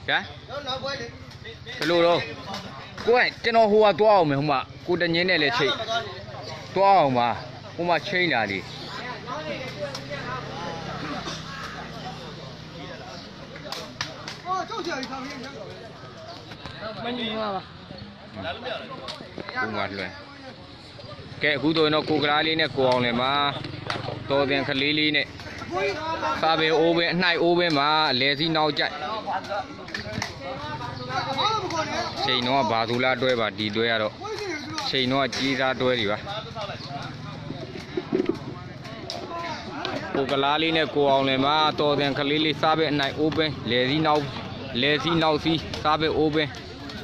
hả cái lô đâu cô này trên nó hoa to không mày không mà cô đã nhớ này là chị to không mà không mà chơi nào đi cũng ngặt luôn cái cú tôi nó cô cái này nè cô này mà tôi đang khát lý này sao về ô bên này ô bên mà lẽ gì nào chạy xây nó bà thu la đuôi bà đi đuôi à đó xây nó chỉ ra đuôi đi bà cô cái này cô này mà tôi đang khát lý sao về này ô bên lẽ gì nào gì sao về ô bên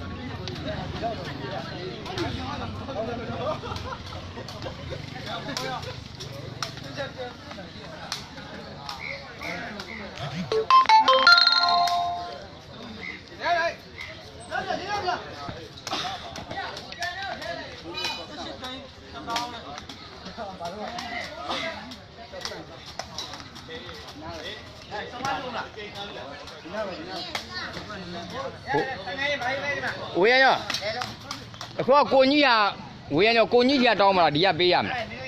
ủa nhá cô nhỉ à ủa nhá cô nhỉ à đâu mà đi à bây giờ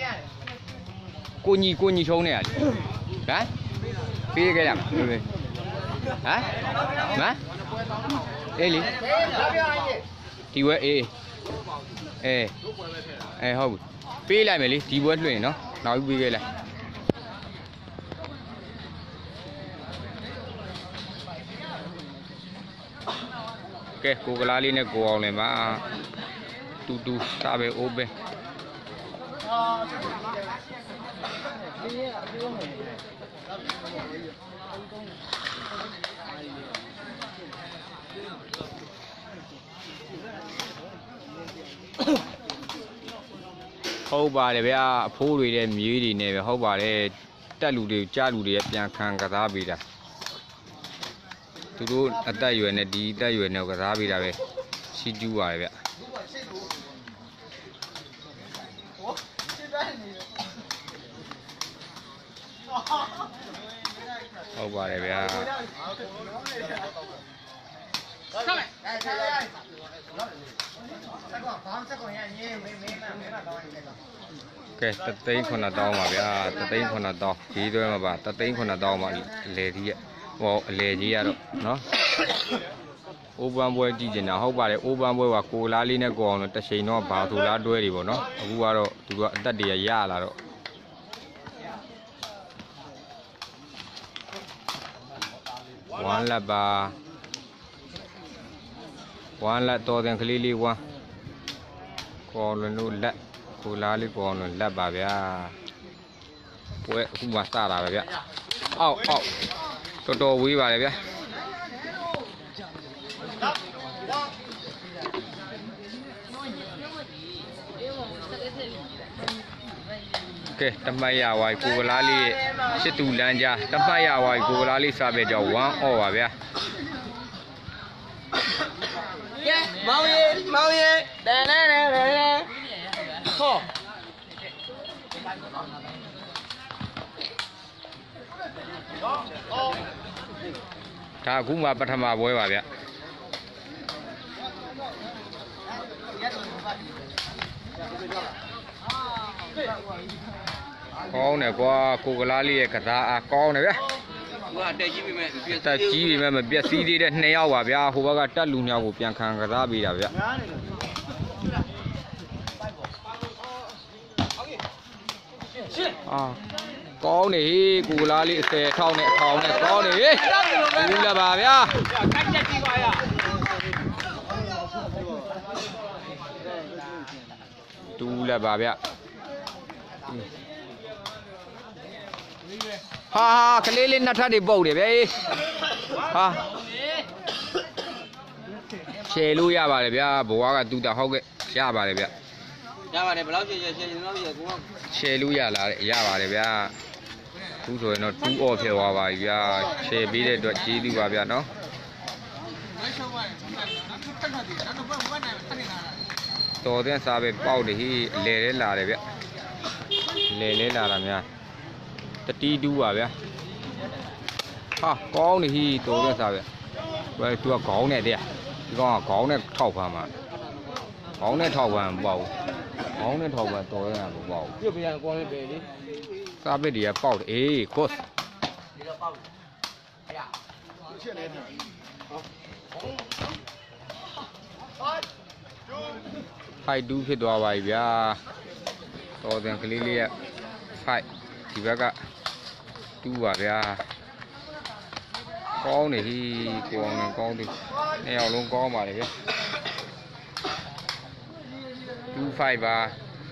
cô nhỉ châu này à hả bây cái làm hả hả đây đi thì vậy không bây lại mày đi thì bớt luôn nó nói bây cái này ok cô cái lá này cô này mà tu sao về ô bên hậu bà này bây giờ phố rồi đấy mía đi này hậu bà này ta lù đi cha lù đi bây khang cái đó bây giờ tụi nó ta yêu này đi ta yêu này cái đó bây giờ về xí chú à bây hậu bà này bây giờ ok ta tính con nào to mà bây giờ ta tính con nào to chỉ thôi mà bà ta tính con nào to mà lề gì lề gì à đó nó ô ban bôi chỉ nào hậu bà này ô ban bôi và cô lá này còn nó ta xây nó bảo thủ lá đuôi đi bộ nó cô vào đó tụi ta đi à là đó one là to đang khli li qua còn là nó lẹ cô lá li còn là lẹ bà bia quậy cũng bắt ta là bia to quý bà bia ok tầm mai à vài cô lá li sẽ tụ lan ra tầm mai à vài cô lá li sao về cho one bà bia mau ye nè thôi ta cũng mà bắt thăm bôi bà vậy con này qua cô cái lá li cái ta con này vậy ta chỉ vì mà biết gì đi đấy này ao bà vậy hồ bà ta luôn nhau của piang khang cái ta bị là vậy con này cô lá li xe thau này con này cũng là bà vậy tu là bà vậy ha cái lên nát ra để bầu để vậy ha xe lui à bà để vậy bố cái tu ta hậu cái xe bà để vậy xe lui à là bà để vậy tu rồi nó tu ở phía bà vậy xe bị để đợt chỉ đi bà vậy nó tôi thì sao về bao để lê là để vậy lê là làm nha tất đi đu à vậy ha con này thì tôi thì sao vậy 喂，都要高那点，你讲高那炒饭嘛，高那炒饭不好，高那炒饭多点不好。 要不然光那边的。 啥别的也包的，哎，哥是。phải đu phía đó vậy bia to tiền cái lili phải thì bác ạ đu vào bia con này thì con thì neo luôn con mà này bia đu phải và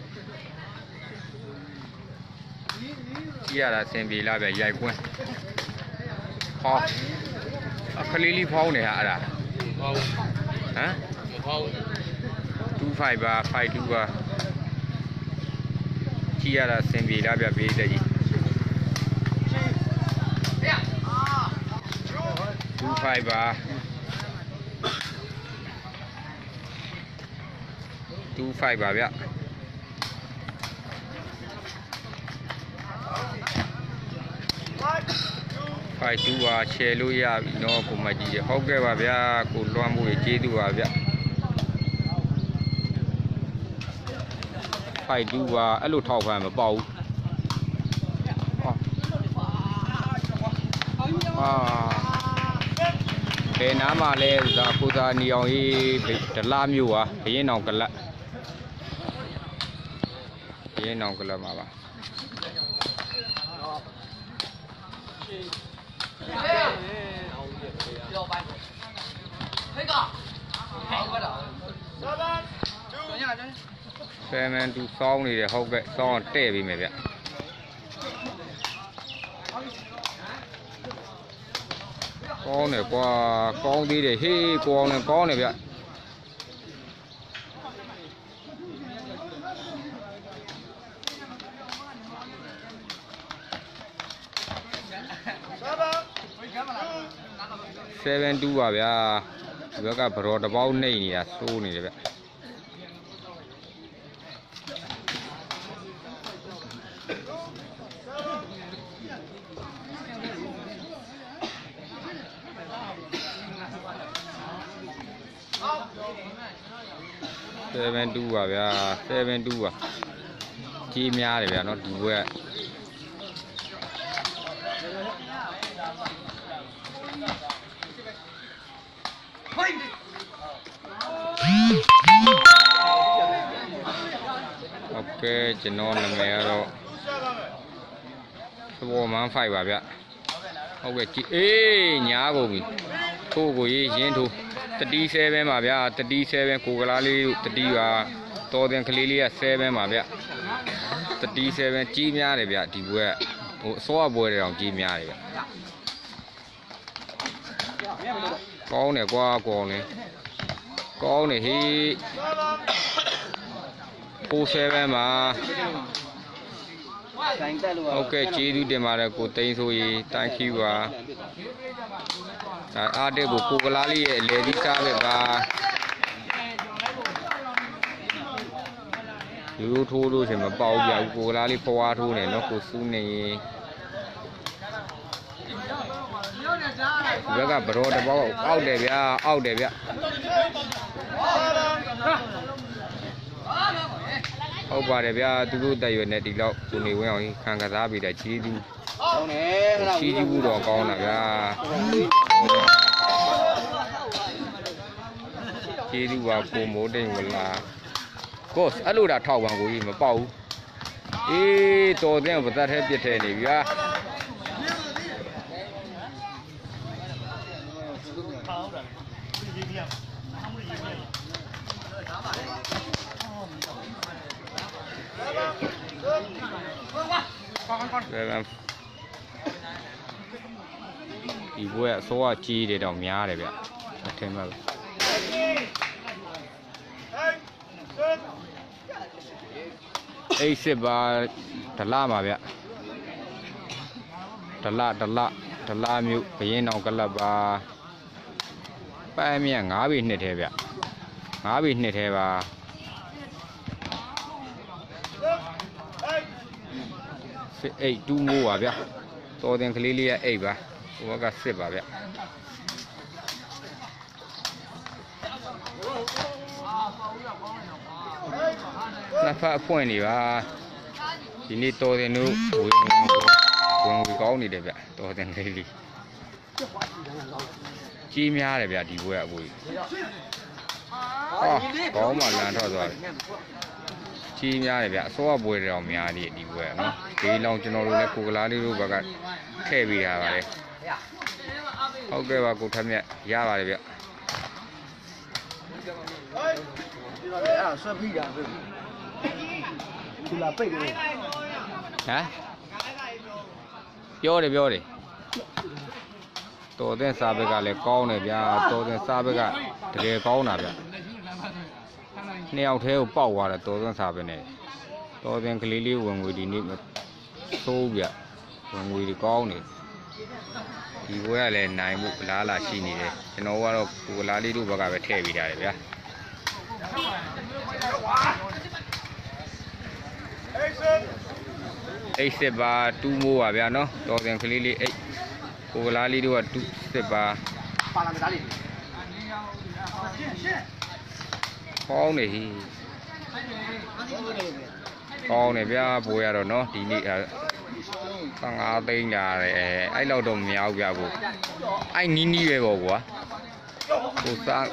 kia là xem vì là về dây quen kho cái lili phao này hả hả đu phải và phải đu và kia là xem vì là về đây đu phải và vậy phải đu và xe lôi ra nó cũng mà gì hốc cái và vậy cũng loan mùi chế đu và vậy phải đu và ở lụt thầu phải mà bầu cái ná mà lên ra khu ta nhiều ý để làm nhiều à cái nào cần lại cái nào cần làm mà bà xem em tu xong thì để hậu vệ xong tệ vì mày vậy con này qua con đi để hi con này vậy seven two vào vậy với cả pro đá bao này nè số này vậy seven two vào vậy seven two à chim nha để vậy nó đủ vậy ok chỉ non là mẹ rồi số mà phải vào vậy ok chị ê nhà của mình thu của gì diễn thu tadi xe bên mà vậy tadi xe bên cô gái li tadi và to tiền khali li xe bên mà vậy tadi xe bên chim nha để vậy thì bữa số bữa rồi chim nha để vậy con này qua con này thì cô xe bên mà ok chị đi tìm mà là cô tên thôi thank you à đây của cô gái li lấy đi xa về và yêu thu luôn thì mà bao giờ cô gái li qua thu này nó cô su này với cả bro đã bao out để vậy ông bà để bây tôi tay về này đi đâu tôi này quen khang cả giá bị đại chi du đồ con là chi du vào cô mố đây là cô ở đâu đã thầu bằng của gì mà bao ý tôi thấy người ta thấy biết thế này vậy thì bữa số chi để đồng nhà để vậy thêm mà ấy sẽ ba thật là mà vậy thật là miu cái nào cái là ba miệng ngã bị nè thế vậy ngã bị nè thế và ấy du mua à vậy to tiền khali li ấy ba và cả xếp à vậy နှစ်ဖက်အဖွင့်နေပါဒီနေ့တော်တင်တို့ဝင်ကောင်းနေတယ်ဗျတော်တင်လေးလေးကြီးများတယ်ဗျဒီဘွဲအဘူးကောင်းမှလန်ထွက်သွားတယ်ကြီးများတယ်ဗျအစောကဘွဲတော်များနေဒီဘွဲနော်ဒီလောင်ကျွန်တော်တို့လည်းကိုကလားလေးတို့ဘက်ကထည့်ပေးရပါတယ်ဟုတ်ကဲ့ပါကိုထက်မြက်ရပါတယ်ဗျအဲ့ဆွဲပြီးတာပဲသူလာပိတ်တယ်ဟမ်ပြောတယ်တော်တဲ့စားဘက်ကလည်းကောင်းတယ်ဗျာတော်တဲ့စားဘက်ကတကယ်ကောင်းတာဗျနှစ်ယောက်သေးကိုပေါက်သွားတယ်တော်တဲ့စားဘက်နဲ့တော်တဲ့ကလေးလေးဝင်ငွေဒီနေ့သိုးဗျဝင်ငွေဒီကောင်းနေဒီဘွဲကလည်းနိုင်မှုလားလာရှိနေတယ်ကျွန်တော်ကတော့ကိုကလားလေးတို့ဘက်ကပဲထည့်ပေးထားတယ်ဗျာအိတ်စစ်ပါတူးမိုးပါဗျာနော်တော်တင်ကလေးလေးအိတ်ကိုကလားလေးတို့ကတူးစစ်ပါပါလာမသားလေးကောင်းနေဟိကောင်းနေဗျာဘိုးရတော့နော်ဒီနေ့15သိန်းလာတယ်အဲ့လောက်တော့မများဘူးဗျာဘိုးအဲ့နီးနီးပဲပေါ့ကွာဟိုစား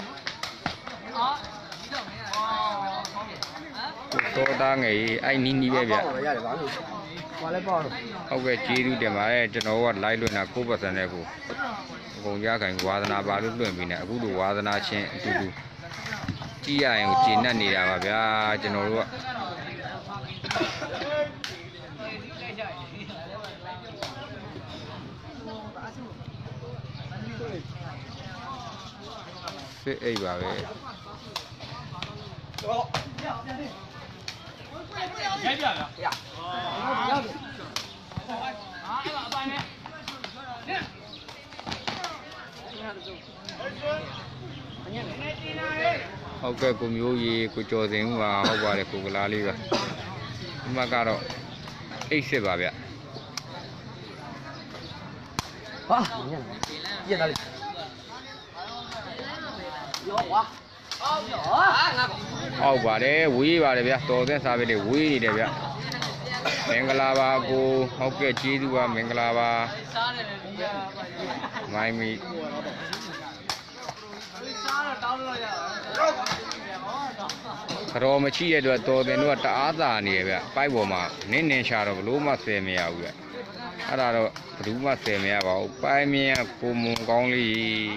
တော်သားငယ်အဲ့နီးနီးပဲဗျရတယ်ပါလို့ဘာလဲပေါ့ဟုတ်ကဲ့ကျေးဇူးတင်ပါတယ်ကျွန်တော်က live လွှင့်တာ9%နဲ့ကိုအကုန်ရခိုင်ဝါသနာပါလို့လွှင့်ပြီးနေအခုလိုဝါသနာချင်းအတူတူကြည့်ရရင်ကိုကျေနပ်နေတာပါဗျာကျွန်တော်တို့ကစစ်အိပ်ပါပဲရိုက်ပြလားရရောက်ပြီဟုတ်ကဲ့ကိုမျိုးကြီးကိုကျော်စင်ဦးပါဟုတ်ပါတယ်ကိုကလားလေးပါဒီမှာကတော့အိတ်စစ်ပါဗျဟာညက်လာလေရောဝါဟုတ်ပါတယ်ဝေးပါတယ်ဗျာတော်တဲ့စားပဲလေဝေးနေတယ်ဗျာမင်္ဂလာပါကိုဟုတ်ကဲ့ကျေးဇူးပါမင်္ဂလာပါမိုင်းမီတော်မချီရတဲ့တော်တင်တို့ကတအားသာနေရဗျပိုက်ပေါ်မှာနင်းနေရှာတော့ဘလို့မှဆယ်မရဘူးဗျအဲ့ဒါတော့ဘယ်သူမှဆယ်မရပါဘူးပိုင်မြင်ကိုမွန်ကောင်းလေး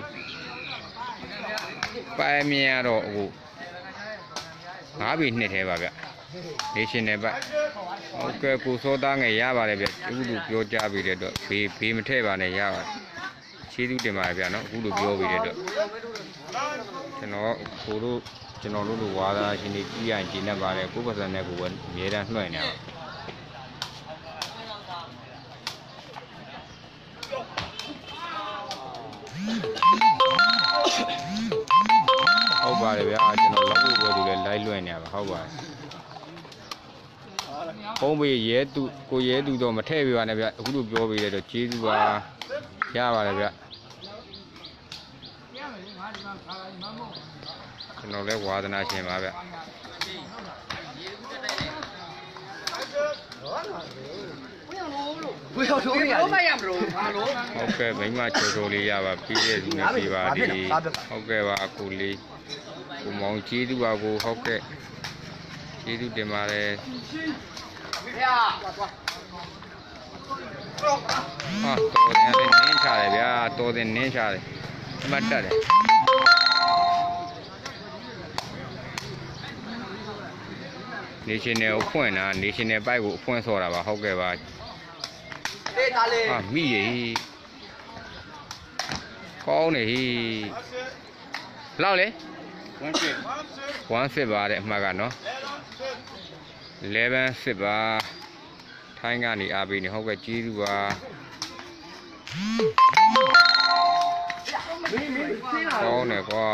ပိုင်မြင်ကတော့ဟို9 ဘီနှစ်ထဲပါဗျနေရှင်နယ်ဘက်ဟုတ်ကဲ့ကိုစောသားငယ်ရပါတယ်ဗျအခုလိုပြောကြပြီးတဲ့အတွက်ဘေးမထည့်ပါနဲ့ရပါတယ်ကျေးဇူးတင်ပါတယ်ဗျနော်အခုလိုပြောပြီးတဲ့အတွက်ကျွန်တော်တို့လိုဝါသနာရှင်တွေကြည့်ရရင်ကျင်းနေပါတယ်9%နဲ့ကိုပဲအများတန်းနှွှဲနေပါဟုတ်ပါတယ်ဗျာကျွန်တော်လောက်ဖို့ပဲသူလည်းလိုက်လွှင့်နေပါဟုတ်ပါတယ်ဖုံးပေးရဲသူကိုရဲသူတော့မထည့်ပြပါနဲ့ဗျအခုလိုပြောပေးတဲ့တော့ကျေးဇူးပါရပါတယ်ဗျကျွန်တော်လည်းဝါသနာရှင်ပါဗျဘယ်လိုလုပ်ရလဲဘာလို့ဟုတ်ကဲ့မိမချိုချိုလေးရပါပြီးတဲ့သူနဲ့ပြပါဒီဟုတ်ကဲ့ပါအကူလေးကိုမောင်ကျေးဇူးပါကိုဟုတ်ကဲ့ကျေးဇူးတင်ပါတယ်ဟာတော်တယ်နင်းချတယ်ဗျာတော်တယ်နင်းချတယ်အမှတ်တက်တယ်နေရှင်နယ်ကိုဖွင့်တာနေရှင်နယ်ပိုက်ကိုအဖွင့်ဆော်တာပါဟုတ်ကဲ့ပါတေးသားလေးဟာမိရေကောင်းနေဟိလောက်လေ1 ပါတဲ့အမှတ်ကနော်11 ပါထိုင်းကနေအားပေးနေဟုတ်ကဲ့ကျေးဇူးပါကောင်းတယ်ကွာ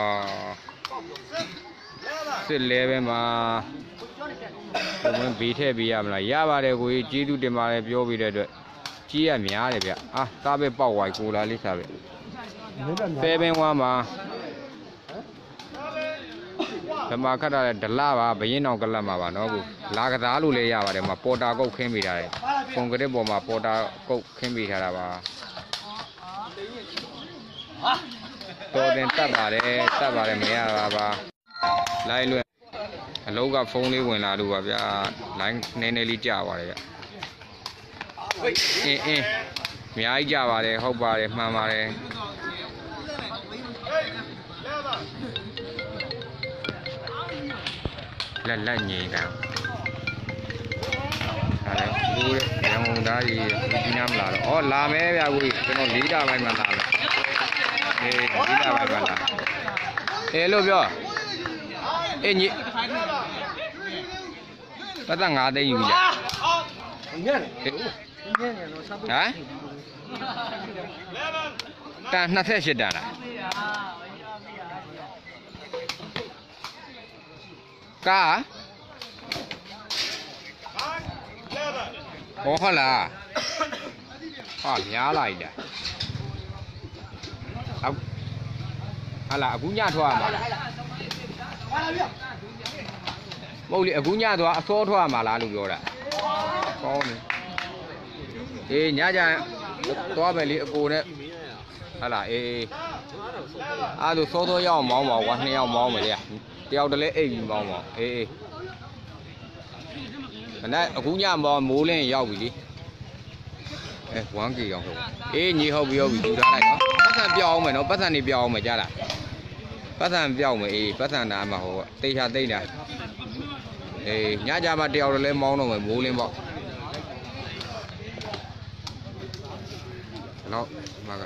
11မှာဘယ်ဘေးထည့်ပေးရမလားရပါတယ်ကိုကြီးကျေးဇူးတင်ပါတယ်ပြောပြီးတဲ့အတွက်ကြီးရများတယ်ဗျအာသားပဲပေါက်သွားကိုလာလေးစားပဲ7-1မှာဘယ်မှာခတ်တာလဲဒလပါဘရင်အောင်ကလတ်မှာပါနော်ကိုလာကစားလို့လည်းရပါတယ်မှာပေါ်တာကုတ်ခင်းမိထားတယ်ကွန်ကရစ်ပေါ်မှာပေါ်တာကုတ်ခင်းမိထားတာပါတော်တင်တတ်ပါတယ်မရတာပါလိုင်းလွင်အလုံးကဖုန်းလေးဝင်လာလို့ပါဗျာလိုင်းနည်းနည်းလေးကြာပါတယ်ဗျအင်းအများကြီးကြာပါတယ်ဟုတ်ပါတယ်မှန်ပါတယ်လက်ငြိမ်တာဟာလေဘူးရံကုန်သားကြီးဒီညမလာတော့ဩလာမဲဗျာဘူးကျွန်တော်၄တာပိုင်းမှလာမယ်အေး၄တာပိုင်းမှလာအေးလို့ပြောအေးညပတ်သက်5သိန်းယူကြညံ့ဟမ်တန်28တန်လားကားဟောဟုတ်လားဟာများလိုက်တာဟာလားအခုညထွက်ရမှာလားမဟုတ်လေအခုညသွားအစောထွက်ရမှာလားလို့ပြောတာကောင်းတယ်အေးညကြသွားမယ်လေအကိုနဲ့ဟာလားအေးအားဆိုစောစောရောက်မောင်းပါကွာ2ယောက်မောင်းမယ်လေတယောက်တည်းအိပ်ပြီးမောင်းပါအေးခဏအခုညမောင်းမိုးလင်းရောက်ပြီလေအဲ 1K ရောက်ဟုတ်အေးညီဟုတ်ပြီယူထားလိုက်နော်ပတ်စံပြောင်းအောင်မယ်နော်ပတ်စံနေပြောင်းအောင်မယ်ကြားလားပတ်စံပြောင်းမယ်အေးပတ်စံနာမှာဟိုတိတ်ချတိတ်တာအေးညကြမှာတယောက်တည်းမောင်းတော့မယ်မိုးလင်းပေါ့နော်မှာက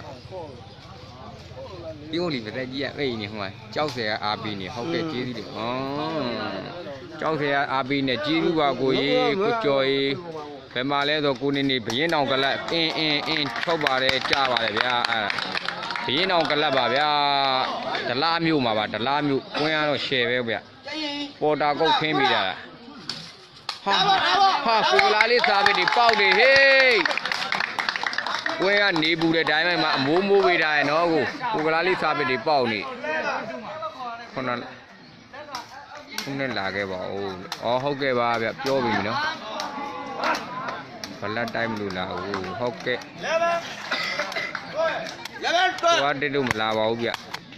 ပြောလိမ့်မယ်ကြီးအဲ့နေဟိုမှာကြောက်เสียအားပေးနေဟုတ်ကဲ့ကျေးဇူးတယ်ကြောက်เสียအားပေးနေကျေးဇူးပါကိုကြီးကိုကျော်ကြီးဘယ်မှာလဲဆိုကိုနေဘရင်တောင်ကလတ်အင်းထုတ်ပါတယ်ကြားပါတယ်ဗျာအဲ့ဘရင်တောင်ကလတ်ပါဗျာဒလားမြို့မှာပါဒလားမြို့ကွင်းရတော့ရှယ်ပဲဗျာပေါ်တာကုတ်ခင်းမိတာဟာကိုလာလေးစားပဲဒီပေါက်တယ်ဟေးဝဲကနေပူတဲ့တိုင်းမှာအမိုးမိုးပေးတာရနော်ကိုကလားလေးစားပစ်တွေပေါက်နေခုနဲ့လာခဲ့ပါဦးဟုတ်ကဲ့ပါဗျပြောပြီနော်ဘလက်တိုင်းမလို့လာဦးဟုတ်ကဲ့ဘာတက်လို့မလာပါဘူးဗျ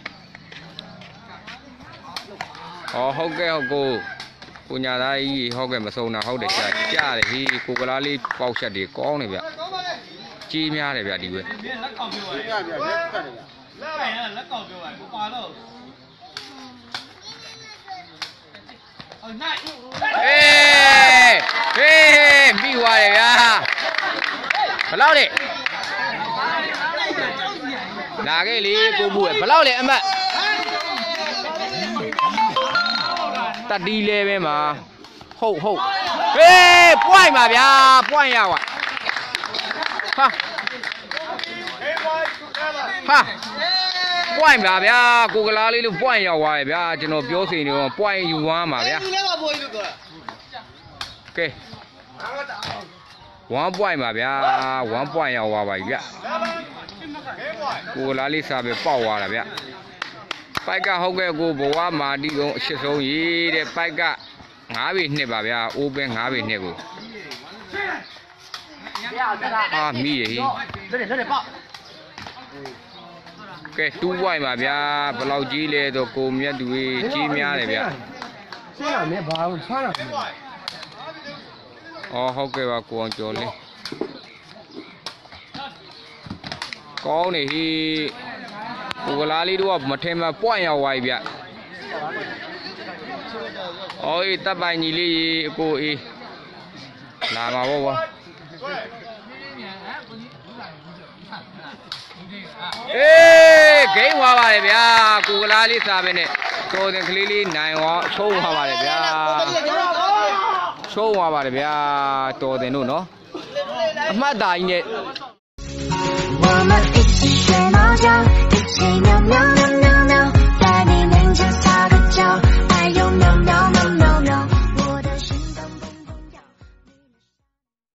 ဟုတ်ကဲ့ကိုညာသားကြီးဟုတ်ကဲ့မစုံတာဟုတ်တယ်ကြားတယ်ဟီးကိုကလားလေးပေါက်ချက်တွေကောင်းတယ်ဗျကြီးများတယ်ဗျဒီဝဲလက်ကောင်ပြောပါလေလက်ဖက်တယ်လက်ကောင်ပြောပါကိုပါတော့အော်နိုင်ဟေးပြီးသွားတယ်ဗျာဘလောက်လဲလာခဲ့လေကိုဘူးဘလောက်လဲအမတ်တတိလဲပဲမှာဟုတ်ဟေးပွိုင်းပါဗျာပွိုင်းရပါဟာပွိုင်းပါဗျာကိုကလားလေးလို့ပွိုင်းရောက်သွားတယ်ဗျာကျွန်တော်ပြောစီနေတော့ပွိုင်းယူသွားမှာဗျာကဲ1 point ပါဗျာ1 point ရောက်သွားပါပြီဗျကိုကလားလေးစားပဲပေါက်သွားတာဗျပိုက်ကဟုတ်ကဲ့ကိုဘဝမာတီကုန်းအရှစ်ဆုံးရေးတဲ့ပိုက်က9ပေ2ပါဗျာအိုးပဲ9ပေ2ကိုမိရဟိကဲ2 point ပါဗျာဘယ်လောက်ကြီးလဲဆိုကိုမြတ်သူကြီးများတယ်ဗျာဆင်းရမယ်ဘာလို့ဆွမ်းတာဟုတ်ကဲ့ပါကိုအောင်ကျော်လေးကောင်းနေဟိကိုကလားလေးတို့ကမထင်မှ point ရောက်သွားပြီဗျအေးတပ်ပိုင်ကြီးလေးအကိုအေးလာပါဘောဗျဂိမ်းသွားပါတယ်ဗျာကိုကလားလေးစားပဲနဲ့တော်တင်ကလေးလေးနိုင်ရောချုံးသွားပါတယ်ဗျာချုံးသွားပါတယ်ဗျာတော်တင်တို့နော်အမှတ်သားကြီးနဲ့